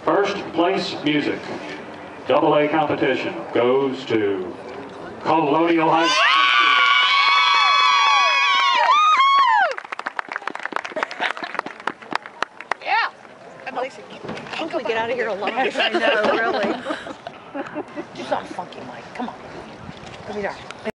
First place music, AA competition, goes to Colonial High School. Yeah. How can we get out of here alive? I know, really. Do something funky, Mike. Come on. Let me down.